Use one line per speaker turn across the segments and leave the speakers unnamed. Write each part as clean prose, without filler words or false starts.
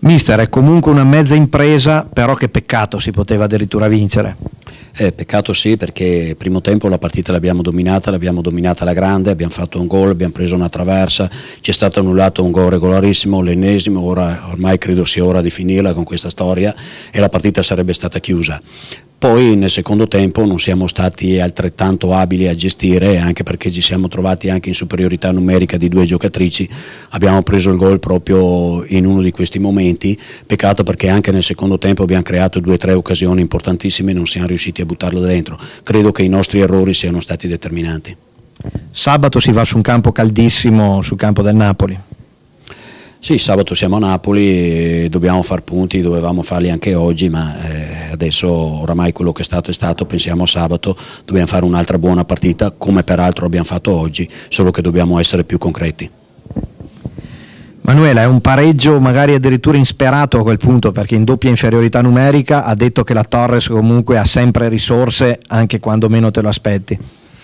Mister, è comunque una mezza impresa, però che peccato si poteva addirittura vincere.
Peccato sì, perché primo tempo la partita l'abbiamo dominata alla grande, abbiamo fatto un gol, abbiamo preso una traversa, ci è stato annullato un gol regolarissimo, l'ennesimo, ormai credo sia ora di finirla con questa storia e la partita sarebbe stata chiusa. Poi nel secondo tempo non siamo stati altrettanto abili a gestire, anche perché ci siamo trovati anche in superiorità numerica di 2 giocatrici, abbiamo preso il gol proprio in uno di questi momenti, peccato perché anche nel secondo tempo abbiamo creato 2 o 3 occasioni importantissime e non siamo riusciti a buttarlo dentro. Credo che i nostri errori siano stati determinanti.
Sabato si va su un campo caldissimo, sul campo del Napoli.
Sì, sabato siamo a Napoli e dobbiamo far punti, dovevamo farli anche oggi, ma adesso oramai quello che è stato, pensiamo a sabato, dobbiamo fare un'altra buona partita, come peraltro abbiamo fatto oggi, solo che dobbiamo essere più concreti.
Manuela, è un pareggio magari addirittura insperato a quel punto, perché in doppia inferiorità numerica ha detto che la Torres comunque ha sempre risorse anche quando meno te lo aspetti.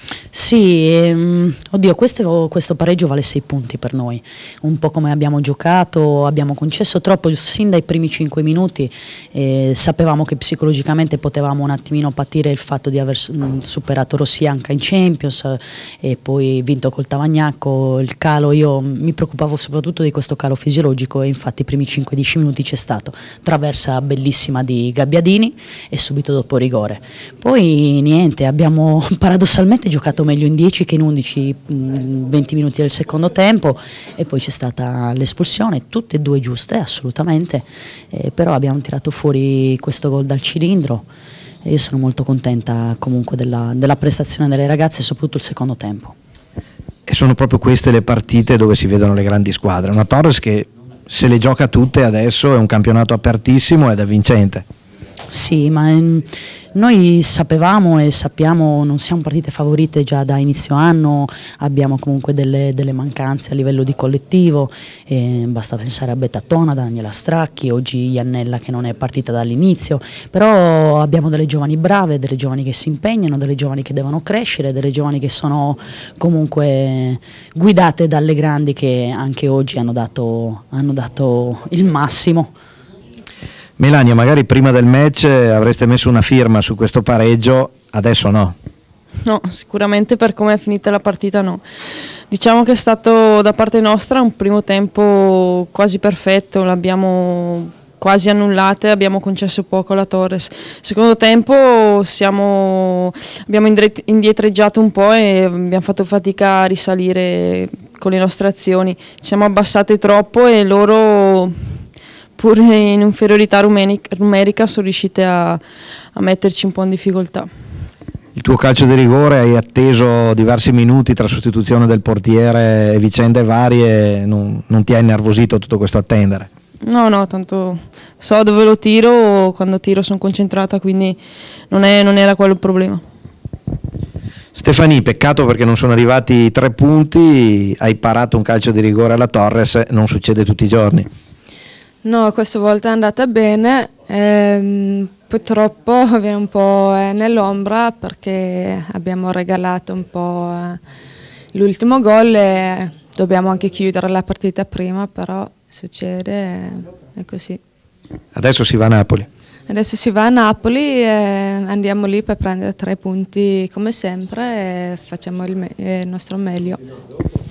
Sì, oddio, questo pareggio vale 6 punti per noi, un po' come abbiamo giocato, abbiamo concesso troppo sin dai primi 5 minuti, sapevamo che psicologicamente potevamo un attimino patire il fatto di aver superato Rossianca in Champions e poi vinto col Tavagnacco, il calo, io mi preoccupavo soprattutto di questo calo fisiologico e infatti i primi 5-10 minuti c'è stato, traversa bellissima di Gabbiadini e subito dopo rigore, poi niente, abbiamo paradossalmente giocato meglio in 10 che in 11, 20 minuti del secondo tempo e poi c'è stata l'espulsione, tutte e due giuste assolutamente, però abbiamo tirato fuori questo gol dal cilindro e io sono molto contenta comunque della prestazione delle ragazze, soprattutto il secondo tempo.
E sono proprio queste le partite dove si vedono le grandi squadre, una Torres che se le gioca tutte adesso, è un campionato apertissimo ed è vincente.
Sì, ma noi sapevamo e sappiamo, non siamo partite favorite già da inizio anno, abbiamo comunque delle mancanze a livello di collettivo, basta pensare a Bettattona, Daniela Stracchi, oggi Iannella che non è partita dall'inizio, però abbiamo delle giovani brave, delle giovani che si impegnano, delle giovani che devono crescere, delle giovani che sono comunque guidate dalle grandi che anche oggi hanno dato il massimo.
Melania, magari prima del match avreste messo una firma su questo pareggio, adesso no.
No, sicuramente per come è finita la partita no. Diciamo che è stato da parte nostra un primo tempo quasi perfetto, l'abbiamo quasi annullate, abbiamo concesso poco alla Torres. Secondo tempo abbiamo indietreggiato un po' e abbiamo fatto fatica a risalire con le nostre azioni. Ci siamo abbassate troppo e loro pur in inferiorità numerica sono riuscite a metterci un po' in difficoltà.
Il tuo calcio di rigore hai atteso diversi minuti tra sostituzione del portiere e vicende varie, non ti ha innervosito tutto questo attendere?
No, tanto so dove lo tiro, quando tiro sono concentrata, quindi non era quello il problema.
Stefani, peccato perché non sono arrivati 3 punti, hai parato un calcio di rigore alla Torres, non succede tutti i giorni.
No, questa volta è andata bene, purtroppo è un po' nell'ombra perché abbiamo regalato un po' l'ultimo gol e dobbiamo anche chiudere la partita prima, però succede, è così.
Adesso si va a Napoli.
Adesso si va a Napoli e andiamo lì per prendere 3 punti come sempre e facciamo il nostro meglio.